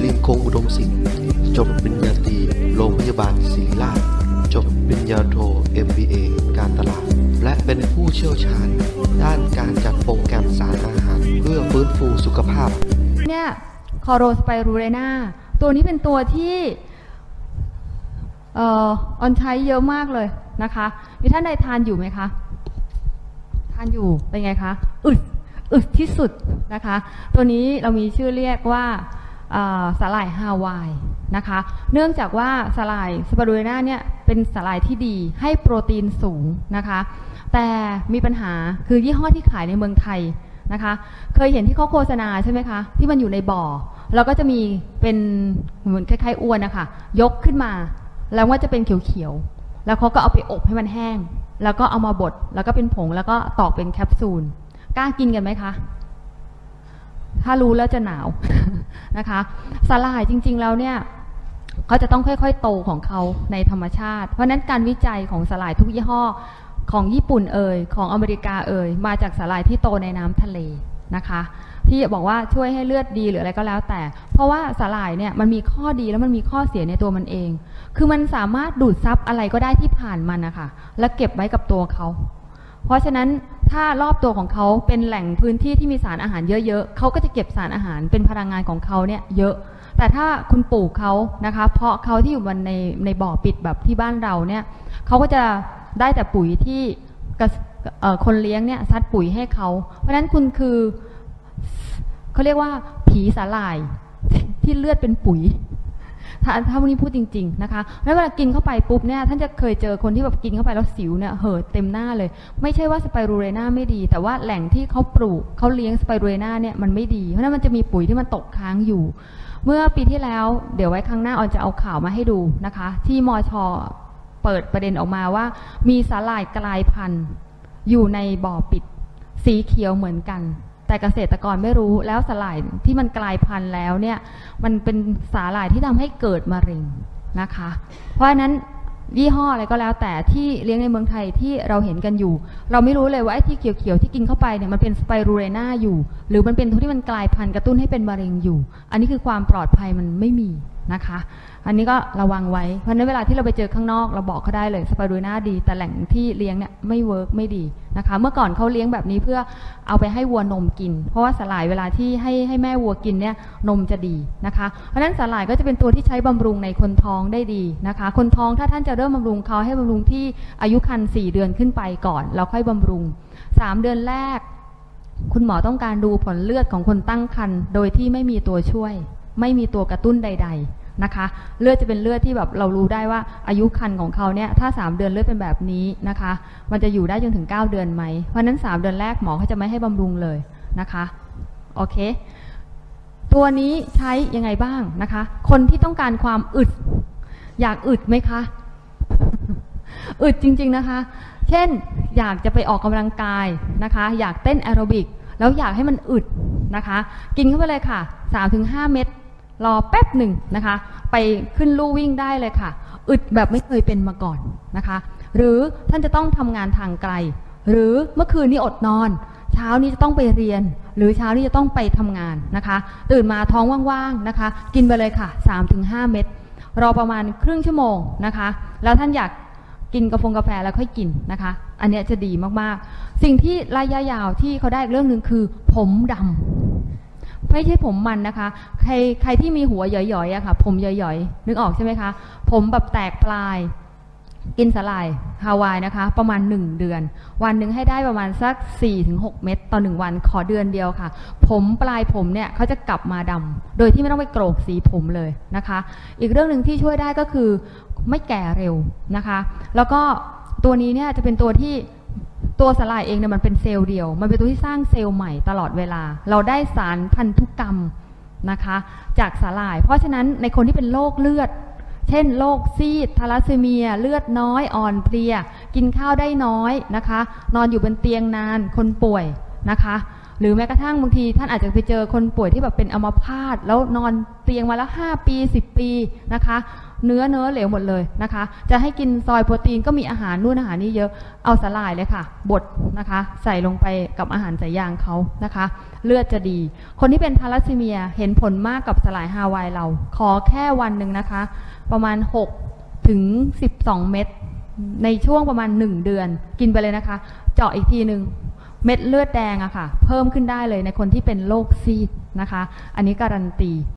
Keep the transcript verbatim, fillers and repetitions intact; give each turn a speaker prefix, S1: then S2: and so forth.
S1: ลินคงอุดมศิลป์จบปริญญาตรีโรงพยาบาลศิริราชจบปริญญาโท เอ็ม บี เอ การตลาดและเป็นผู้เชี่ยวชาญด้านการจัดโปรแกรมสารอาหารเพื่อฟื้นฟูสุขภาพ
S2: เนี่ยคอโรสไปรูเรนาตัวนี้เป็นตัวที่เอ่อออนใช้เยอะมากเลยนะคะมีท่านใดทานอยู่ไหมคะทานอยู่เป็นไงคะอึดอึดที่สุดนะคะตัวนี้เรามีชื่อเรียกว่าสาหร่ายฮาวายนะคะเนื่องจากว่าสาหร่ายสไปรูเรนาเนี่ยเป็นสาหร่ายที่ดีให้โปรตีนสูงนะคะแต่มีปัญหาคือยี่ห้อที่ขายในเมืองไทยนะคะเคยเห็นที่เขาโฆษณาใช่ไหมคะที่มันอยู่ในบ่อแล้วก็จะมีเป็นเหมือนคล้ายๆอ้วนนะคะยกขึ้นมาแล้วว่าจะเป็นเขียวๆแล้วเขาก็เอาไปอบให้มันแห้งแล้วก็เอามาบดแล้วก็เป็นผงแล้วก็ตอกเป็นแคปซูลกล้ากินกันไหมคะถ้ารู้แล้วจะหนาวนะคะสาหร่ายจริงๆแล้วเนี่ยเขาจะต้องค่อยๆโตของเขาในธรรมชาติเพราะนั้นการวิจัยของสาหร่ายทุกยี่ห้อของญี่ปุ่นเอ่ยของอเมริกาเอ่ยมาจากสาหร่ายที่โตในน้ำทะเลนะคะที่บอกว่าช่วยให้เลือดดีหรืออะไรก็แล้วแต่เพราะว่าสาหร่ายเนี่ยมันมีข้อดีแล้วมันมีข้อเสียในตัวมันเองคือมันสามารถดูดซับอะไรก็ได้ที่ผ่านมันนะคะและเก็บไว้กับตัวเขาเพราะฉะนั้นถ้ารอบตัวของเขาเป็นแหล่งพื้นที่ที่มีสารอาหารเยอะๆเขาก็จะเก็บสารอาหารเป็นพลังงานของเขาเนี่ยเยอะแต่ถ้าคุณปลูกเขานะคะเพราะเขาที่อยู่บนในในบ่อปิดแบบที่บ้านเราเนี่ยเขาก็จะได้แต่ปุ๋ยที่คนเลี้ยงเนี่ยซัดปุ๋ยให้เขาเพราะฉะนั้นคุณคือเขาเรียกว่าผีสาหร่ายที่เลือดเป็นปุ๋ยถ้าถ้าวันนี้พูดจริงๆนะคะแล้วเวลากินเข้าไปปุ๊บเนี่ยท่านจะเคยเจอคนที่แบบกินเข้าไปแล้วสิวเนี่ยเห่อเต็มหน้าเลยไม่ใช่ว่าสไปรูเรนาไม่ดีแต่ว่าแหล่งที่เขาปลูกเขาเลี้ยงสไปรูเรนาเนี่ยมันไม่ดีเพราะนั้นมันจะมีปุ๋ยที่มันตกค้างอยู่เมื่อปีที่แล้วเดี๋ยวไว้ครั้งหน้าออนจะเอาข่าวมาให้ดูนะคะที่มช.เปิดประเด็นออกมาว่ามีสาหร่ายกลายพันธุ์อยู่ในบ่อปิดสีเขียวเหมือนกันแต่เกษตรกรไม่รู้แล้วสาหร่ายที่มันกลายพันธุ์แล้วเนี่ยมันเป็นสาหร่ายที่ทำให้เกิดมะเร็งนะคะเพราะฉะนั้นยี่ห้ออะไรก็แล้วแต่ที่เลี้ยงในเมืองไทยที่เราเห็นกันอยู่เราไม่รู้เลยว่าไอ้ที่เขียวๆที่กินเข้าไปเนี่ยมันเป็นสไปรูเรนาอยู่หรือมันเป็นตัวที่มันกลายพันธุ์กระตุ้นให้เป็นมะเร็งอยู่อันนี้คือความปลอดภัยมันไม่มีนะคะอันนี้ก็ระวังไว้เพราะฉะนั้นเวลาที่เราไปเจอข้างนอกเราบอกเขาได้เลยสไปรูเรนาดีแต่แหล่งที่เลี้ยงเนี่ยไม่เวิร์กไม่ดีนะคะเมื่อก่อนเขาเลี้ยงแบบนี้เพื่อเอาไปให้วัวนมกินเพราะว่าสาหร่ายเวลาที่ให้ให้แม่วัวกินเนี่ยนมจะดีนะคะเพราะฉะนั้นสาหร่ายก็จะเป็นตัวที่ใช้บำรุงในคนท้องได้ดีนะคะคนท้องถ้าท่านจะเริ่มบำรุงเขาให้บำรุงที่อายุครรภ์สี่เดือนขึ้นไปก่อนแล้วค่อยบำรุงสามเดือนแรกคุณหมอต้องการดูผลเลือดของคนตั้งครรภ์โดยที่ไม่มีตัวช่วยไม่มีตัวกระตุ้นใดๆนะคะเลือดจะเป็นเลือดที่แบบเรารู้ได้ว่าอายุครรภ์ของเขาเนี่ยถ้าสามเดือนเลือดเป็นแบบนี้นะคะมันจะอยู่ได้จนถึงเก้าเดือนไหมเพราะนั้นสามเดือนแรกหมอเขาจะไม่ให้บำรุงเลยนะคะโอเคตัวนี้ใช้ยังไงบ้างนะคะคนที่ต้องการความอึดอยากอึดไหมคะอึดจริงๆนะคะเช่นอยากจะไปออกกำลังกายนะคะอยากเต้นแอโรบิกแล้วอยากให้มันอึดนะคะกินเข้าไปเลยค่ะ สามถึงห้า เม็ดรอแป๊บหนึ่งนะคะไปขึ้นลู่วิ่งได้เลยค่ะอึดแบบไม่เคยเป็นมาก่อนนะคะหรือท่านจะต้องทำงานทางไกลหรือเมื่อคืนนี้อดนอนเช้านี้จะต้องไปเรียนหรือเช้านี้จะต้องไปทำงานนะคะตื่นมาท้องว่างๆนะคะกินไปเลยค่ะ สามถึงห้า เม็ดรอประมาณครึ่งชั่วโมงนะคะแล้วท่านอยากกินกาแฟกาแฟแล้วค่อยกินนะคะอันนี้จะดีมากๆสิ่งที่ระยะยาวที่เขาได้อีกเรื่องหนึ่งคือผมดำไม่ใช่ผมมันนะคะใครใครที่มีหัวหย่อยๆอะค่ะผมหย่อยๆนึกออกใช่ไหมคะผมแบบแตกปลายกินสาหร่ายฮาวายนะคะประมาณหนึ่งเดือนวันหนึ่งให้ได้ประมาณสัก สี่ถึงหก เม็ดต่อหนึ่งวันขอเดือนเดียวค่ะผมปลายผมเนี่ยเขาจะกลับมาดำโดยที่ไม่ต้องไปโกรกสีผมเลยนะคะอีกเรื่องหนึ่งที่ช่วยได้ก็คือไม่แก่เร็วนะคะแล้วก็ตัวนี้เนี่ยจะเป็นตัวที่ตัวสาหร่ายเองเนี่ยมันเป็นเซลล์เดียวมันเป็นตัวที่สร้างเซลล์ใหม่ตลอดเวลาเราได้สารพันธุกรรมนะคะจากสาหร่ายเพราะฉะนั้นในคนที่เป็นโรคเลือดเช่นโรคซีดทาลัสซีเมียเลือดน้อยอ่อนเพลียกินข้าวได้น้อยนะคะนอนอยู่บนเตียงนานคนป่วยนะคะหรือแม้กระทั่งบางทีท่านอาจจะไปเจอคนป่วยที่แบบเป็นอัมพาตแล้วนอนเตียงมาแล้วห้าปีสิบปีนะคะเนื้อเนื้อเหลวหมดเลยนะคะจะให้กินซอยโปรตีนก็มีอาหารนู่นอาหารนี่เยอะเอาสลายเลยค่ะบดนะคะใส่ลงไปกับอาหารสายยางเขานะคะเลือดจะดีคนที่เป็นทาลัสซีเมียเห็นผลมากกับสลายฮาวายเราขอแค่วันหนึ่งนะคะประมาณหกถึงสิบสองเม็ดในช่วงประมาณหนึ่งเดือนกินไปเลยนะคะเจาะอีกทีหนึ่งเม็ดเลือดแดงอะค่ะเพิ่มขึ้นได้เลยในคนที่เป็นโรคซีดนะคะอันนี้การันตี